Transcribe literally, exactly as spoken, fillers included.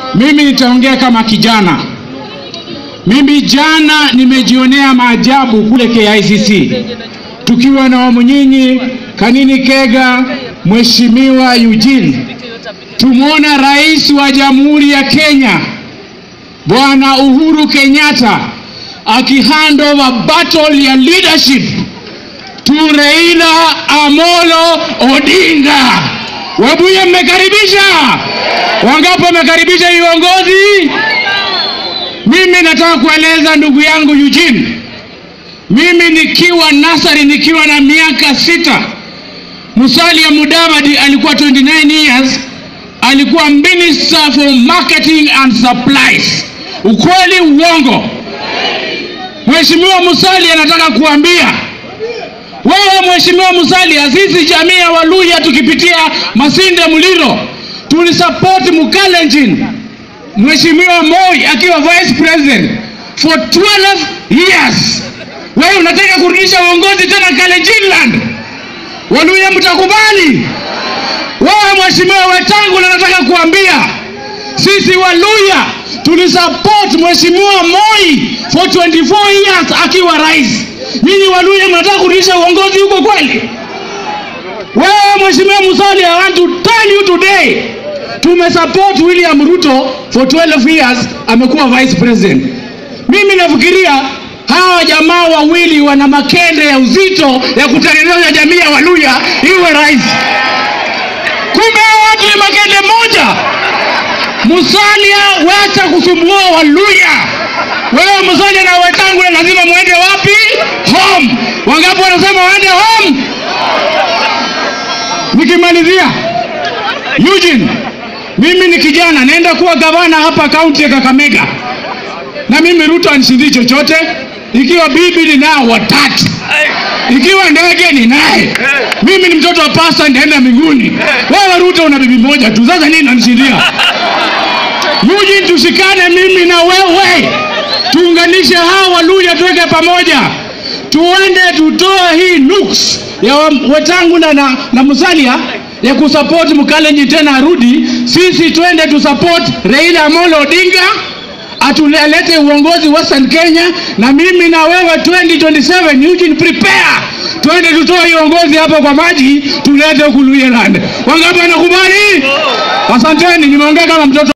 Mimi nitaongea kama kijana. Mimi jana nimejionea maajabu kule K I C C. Tukiwa na wamunyinyi, Kanini Kega, Mheshimiwa Eugene. Tumeona Rais wa Jamhuri ya Kenya, Bwana Uhuru Kenyatta, akihand over battle ya leadership to Raila Amolo Odinga. Webuye mmekaribisha? Wangapi wamekaribisha uongozi? Mimi nataka kueleza ndugu yangu Eugene. Mimi nikiwa nasari, nikiwa na miaka sita, Musalia Mudavadi alikuwa twenty-nine years, alikuwa Minister for Marketing and Supplies. Ukweli uongo? Mheshimiwa Musalia, nataka kuambia wewe Mheshimiwa Musalia, sisi jamii ya Luhya tukipitia Masinde Muliro tulisupport Mukalenjin Mheshimiwa Moi akiwa Vice President for twelve years. Wewe unataka kurudisha uongozi tena Kalenjinland? Waluhya mtakubali? Wewe Mheshimiwa Wetangula, nataka kuambia sisi Waluhya tulisupport Mheshimiwa Moi for twenty-four years akiwa rais. Nyinyi Waluhya mnataka kurudisha uongozi huko kweli? Wewe Mheshimiwa Musalia, I want to tell you today, tumesupport William Ruto for twelve years, amekuwa Vice President. Mimi nafikiria hawa jamaa wawili wana makende ya uzito ya kutengeneza jamii ya Waluhya iwe rais. Kumbe watu ni makende moja. Musalia, wacha kusumbua Waluhya. Wewe Musalia na Wetangula lazima muende wapi? Home. Wangapi wanasema waende home? Nikimalizia, Eugene, mimi ni kijana, naenda kuwa gavana hapa kaunti ya Kakamega. Na mimi Ruto anishindi chochote. Ikiwa bibi ni nao watatu, ikiwa ndege ni naye. Mimi ni mtoto wa pasta, ndaenda mbinguni. Wewe Ruto una bibi moja tu, sasa nini unanishindia? Eugene, tushikane mimi na wewe, tuunganishe hawa Waluhya, tuweke pamoja, tuende tutoe hii nuks ya Wetangula na, na Musalia ya kusupport Mukalenjin tena arudi. Sisi tuende tusupport Raila Amolo Odinga atulete uongozi Western Kenya. Na mimi na wewe twenty twenty-seven, Eugene, prepare, tuende tutoe uongozi hapa kwa maji, tulete huku Luhya land. Wangapi wanakubali? Asanteni, nimeongea kama mtoto.